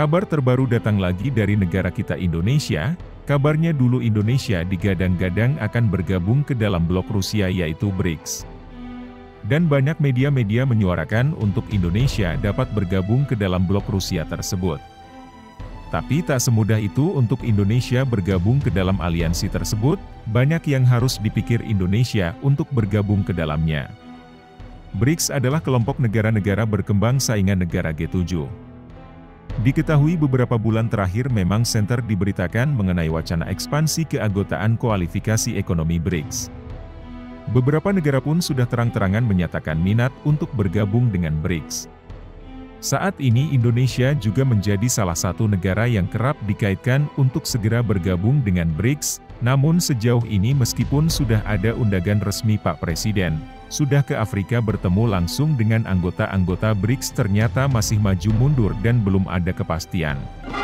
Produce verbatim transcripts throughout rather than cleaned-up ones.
Kabar terbaru datang lagi dari negara kita Indonesia. Kabarnya dulu Indonesia digadang-gadang akan bergabung ke dalam blok Rusia yaitu BRICS. Dan banyak media-media menyuarakan untuk Indonesia dapat bergabung ke dalam blok Rusia tersebut. Tapi tak semudah itu untuk Indonesia bergabung ke dalam aliansi tersebut, banyak yang harus dipikir Indonesia untuk bergabung ke dalamnya. BRICS adalah kelompok negara-negara berkembang saingan negara G tujuh. Diketahui beberapa bulan terakhir memang senter diberitakan mengenai wacana ekspansi keanggotaan kualifikasi ekonomi BRICS. Beberapa negara pun sudah terang-terangan menyatakan minat untuk bergabung dengan BRICS. Saat ini Indonesia juga menjadi salah satu negara yang kerap dikaitkan untuk segera bergabung dengan BRICS, namun sejauh ini meskipun sudah ada undangan resmi Pak Presiden, sudah ke Afrika bertemu langsung dengan anggota-anggota BRICS ternyata masih maju mundur dan belum ada kepastian.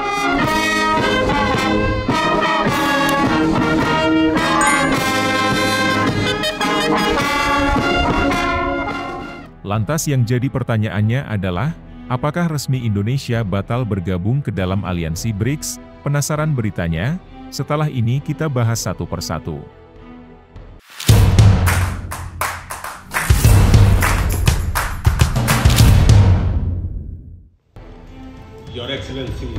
Lantas yang jadi pertanyaannya adalah, apakah resmi Indonesia batal bergabung ke dalam aliansi BRICS? Penasaran beritanya? Setelah ini kita bahas satu persatu. Your Excellency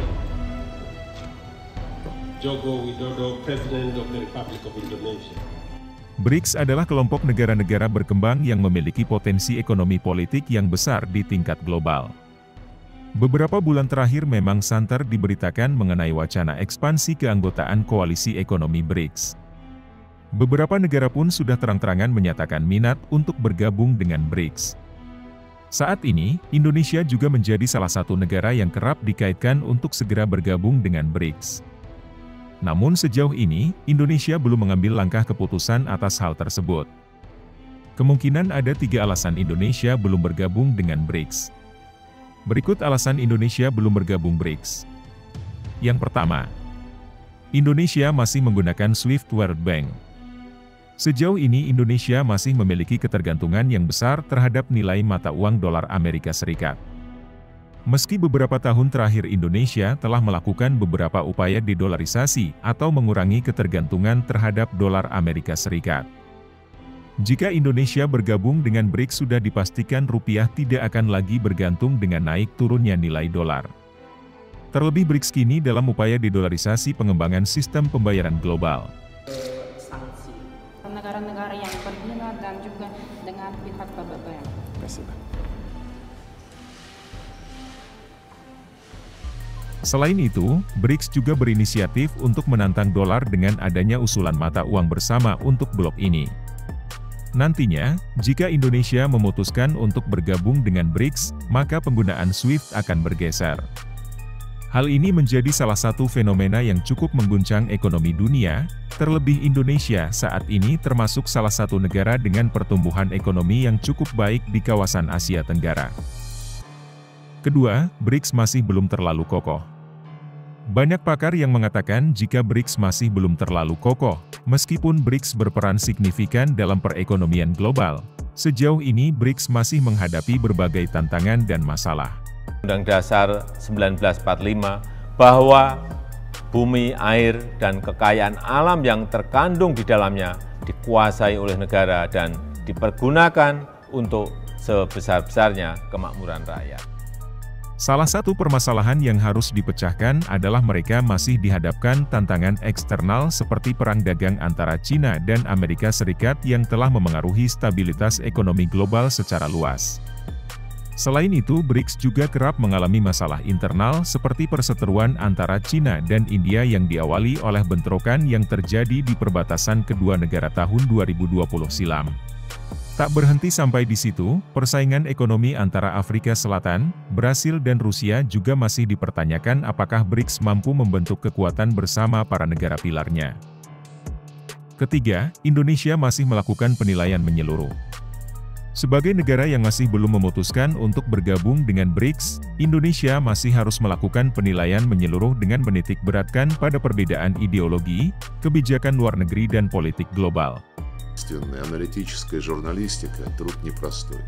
Joko Widodo, President of the Republic of Indonesia. BRICS adalah kelompok negara-negara berkembang yang memiliki potensi ekonomi politik yang besar di tingkat global. Beberapa bulan terakhir memang santer diberitakan mengenai wacana ekspansi keanggotaan koalisi ekonomi BRICS. Beberapa negara pun sudah terang-terangan menyatakan minat untuk bergabung dengan BRICS. Saat ini, Indonesia juga menjadi salah satu negara yang kerap dikaitkan untuk segera bergabung dengan BRICS. Namun sejauh ini, Indonesia belum mengambil langkah keputusan atas hal tersebut. Kemungkinan ada tiga alasan Indonesia belum bergabung dengan BRICS. Berikut alasan Indonesia belum bergabung BRICS. Yang pertama, Indonesia masih menggunakan SWIFT World Bank. Sejauh ini Indonesia masih memiliki ketergantungan yang besar terhadap nilai mata uang dolar Amerika Serikat. Meski beberapa tahun terakhir Indonesia telah melakukan beberapa upaya dedolarisasi atau mengurangi ketergantungan terhadap dolar Amerika Serikat. Jika Indonesia bergabung dengan BRICS sudah dipastikan rupiah tidak akan lagi bergantung dengan naik turunnya nilai dolar. Terlebih BRICS kini dalam upaya dedolarisasi pengembangan sistem pembayaran global. Negara-negara yang berminat dan juga dengan pihak B B M. Terima kasih. Selain itu, BRICS juga berinisiatif untuk menantang dolar dengan adanya usulan mata uang bersama untuk blok ini. Nantinya, jika Indonesia memutuskan untuk bergabung dengan BRICS, maka penggunaan SWIFT akan bergeser. Hal ini menjadi salah satu fenomena yang cukup mengguncang ekonomi dunia, terlebih Indonesia saat ini termasuk salah satu negara dengan pertumbuhan ekonomi yang cukup baik di kawasan Asia Tenggara. Kedua, BRICS masih belum terlalu kokoh. Banyak pakar yang mengatakan jika BRICS masih belum terlalu kokoh, meskipun BRICS berperan signifikan dalam perekonomian global, sejauh ini BRICS masih menghadapi berbagai tantangan dan masalah. Undang-Undang Dasar seribu sembilan ratus empat puluh lima bahwa bumi, air, dan kekayaan alam yang terkandung di dalamnya dikuasai oleh negara dan dipergunakan untuk sebesar-besarnya kemakmuran rakyat. Salah satu permasalahan yang harus dipecahkan adalah mereka masih dihadapkan tantangan eksternal seperti perang dagang antara China dan Amerika Serikat yang telah memengaruhi stabilitas ekonomi global secara luas. Selain itu, BRICS juga kerap mengalami masalah internal seperti perseteruan antara China dan India yang diawali oleh bentrokan yang terjadi di perbatasan kedua negara tahun dua ribu dua puluh silam. Tak berhenti sampai di situ, persaingan ekonomi antara Afrika Selatan, Brasil dan Rusia juga masih dipertanyakan apakah BRICS mampu membentuk kekuatan bersama para negara pilarnya. Ketiga, Indonesia masih melakukan penilaian menyeluruh. Sebagai negara yang masih belum memutuskan untuk bergabung dengan BRICS, Indonesia masih harus melakukan penilaian menyeluruh dengan menitik beratkan pada perbedaan ideologi, kebijakan luar negeri dan politik global. Аналитическая журналистика – труд непростой.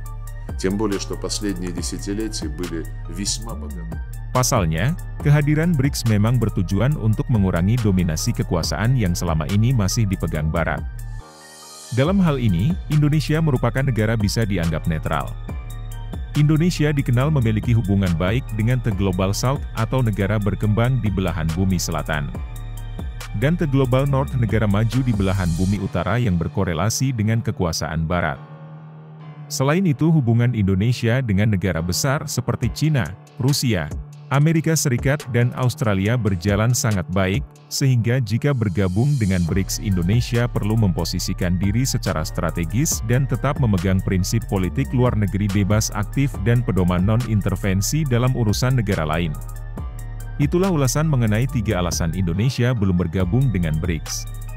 Тем более, что последние десятилетия были весьма богаты. Pasalnya, kehadiran B R I C S memang bertujuan untuk mengurangi dominasi kekuasaan yang selama ini masih dipegang Barat. Dalam hal ini, Indonesia merupakan negara bisa dianggap netral. Indonesia dikenal memiliki hubungan baik dengan The Global South atau negara berkembang di belahan bumi selatan. Dan The Global North negara maju di belahan bumi utara yang berkorelasi dengan kekuasaan Barat. Selain itu, hubungan Indonesia dengan negara besar seperti Cina, Rusia, Amerika Serikat dan Australia berjalan sangat baik, sehingga jika bergabung dengan B R I C S Indonesia perlu memposisikan diri secara strategis dan tetap memegang prinsip politik luar negeri bebas aktif dan pedoman non-intervensi dalam urusan negara lain. Itulah ulasan mengenai tiga alasan Indonesia belum bergabung dengan B R I C S.